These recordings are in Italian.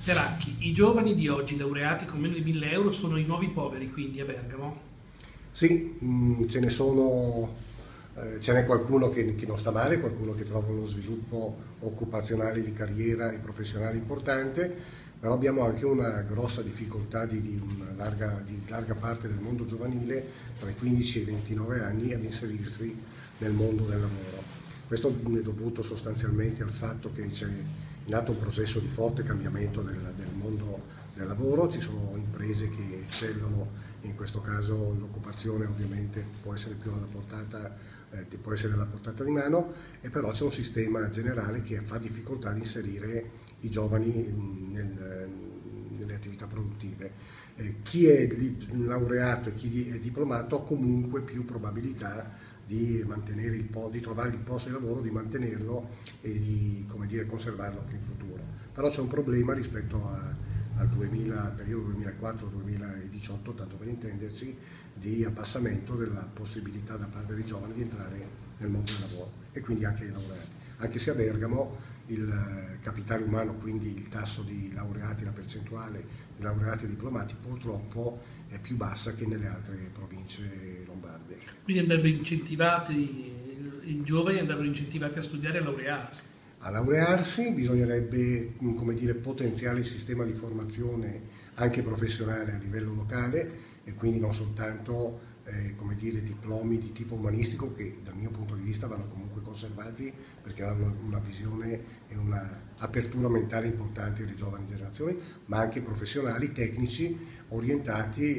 Peracchi, i giovani di oggi laureati con meno di 1000 euro sono i nuovi poveri, quindi a Bergamo? Sì, ce ne sono, ce n'è qualcuno che non sta male, qualcuno che trova uno sviluppo occupazionale di carriera e professionale importante, però abbiamo anche una grossa difficoltà di larga parte del mondo giovanile tra i 15 e i 29 anni ad inserirsi nel mondo del lavoro. Questo è dovuto sostanzialmente al fatto che c'è in atto un processo di forte cambiamento del mondo del lavoro, ci sono imprese che eccellono, in questo caso l'occupazione ovviamente può essere più alla portata, può essere alla portata di mano, e però c'è un sistema generale che fa difficoltà di inserire i giovani nelle attività produttive. Chi è laureato e chi è diplomato ha comunque più probabilità di mantenere di trovare il posto di lavoro, di mantenerlo e di, come dire, conservarlo anche in futuro. Però c'è un problema rispetto al periodo 2004-2018, tanto per intenderci, di abbassamento della possibilità da parte dei giovani di entrare nel mondo del lavoro e quindi anche dei laureati. Anche se a Bergamo il capitale umano, quindi il tasso di laureati, la percentuale di laureati e diplomati purtroppo è più bassa che nelle altre province lombarde. Quindi andrebbero incentivati, i giovani andrebbero incentivati a studiare e a laurearsi. A laurearsi bisognerebbe, come dire, potenziare il sistema di formazione anche professionale a livello locale e quindi non soltanto come dire, diplomi di tipo umanistico che dal mio punto di vista vanno comunque conservati perché hanno una visione e un'apertura mentale importante alle giovani generazioni, ma anche professionali, tecnici, orientati,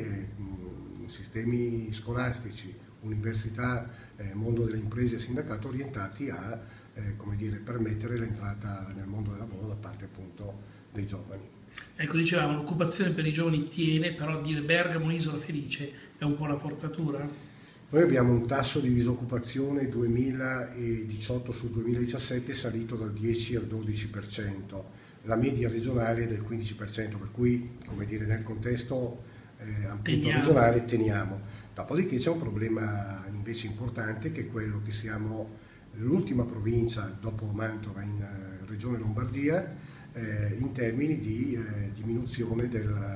sistemi scolastici, università, mondo delle imprese e sindacato orientati a come dire, permettere l'entrata nel mondo del lavoro da parte appunto dei giovani. Ecco, dicevamo, l'occupazione per i giovani tiene, però dire Bergamo isola felice è un po' una forzatura? Noi abbiamo un tasso di disoccupazione 2018 sul 2017 salito dal 10 al 12%, la media regionale è del 15%, per cui, come dire, nel contesto appunto regionale teniamo. Dopodiché c'è un problema invece importante che è quello che siamo l'ultima provincia dopo Mantova in regione Lombardia in termini di diminuzione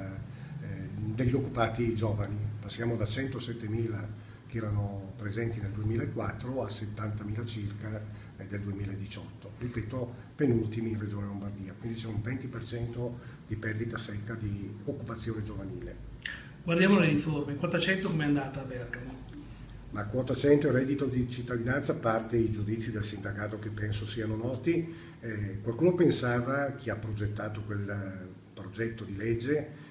degli occupati giovani. Passiamo da 107.000 che erano presenti nel 2004 a 70.000 circa del 2018. Ripeto, penultimi in regione Lombardia, quindi c'è un 20% di perdita secca di occupazione giovanile. Guardiamo le riforme, quota 100 com'è andata a Bergamo? Ma quota 100 e reddito di cittadinanza, a parte i giudizi del sindacato che penso siano noti, qualcuno pensava, chi ha progettato quel progetto di legge,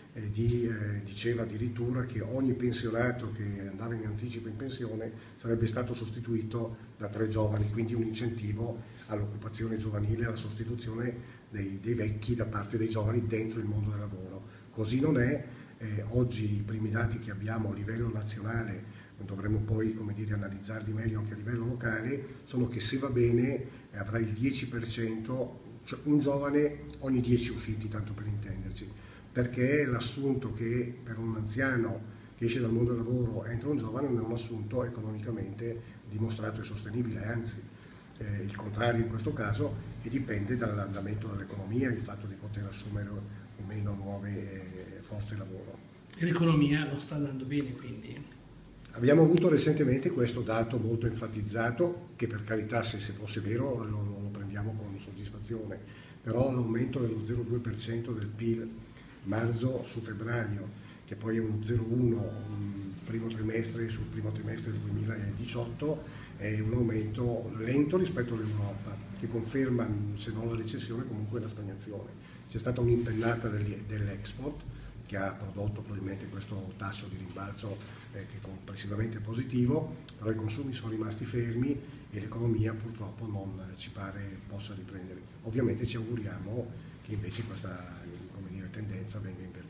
diceva addirittura che ogni pensionato che andava in anticipo in pensione sarebbe stato sostituito da 3 giovani, quindi un incentivo all'occupazione giovanile, alla sostituzione dei vecchi da parte dei giovani dentro il mondo del lavoro. Così non è. Oggi i primi dati che abbiamo a livello nazionale, dovremmo poi, come dire, analizzarli meglio anche a livello locale, sono che se va bene avrà il 10%, cioè un giovane ogni 10 usciti, tanto per intenderci, perché l'assunto che per un anziano che esce dal mondo del lavoro entra un giovane non è un assunto economicamente dimostrato e sostenibile, anzi il contrario in questo caso, e dipende dall'andamento dell'economia, il fatto di poter assumere o meno nuove forze lavoro. E l'economia non sta andando bene, quindi? Abbiamo avuto recentemente questo dato molto enfatizzato, che per carità se fosse vero lo prendiamo con soddisfazione, però l'aumento dello 0,2% del PIL marzo su febbraio, che poi è un 0,1 primo trimestre sul primo trimestre del 2018, è un aumento lento rispetto all'Europa, che conferma, se non la recessione, comunque la stagnazione. C'è stata un'impennata dell'export, che ha prodotto probabilmente questo tasso di rimbalzo che è complessivamente positivo, però i consumi sono rimasti fermi e l'economia purtroppo non ci pare possa riprendere. Ovviamente ci auguriamo che invece questa, come dire, tendenza venga invertita.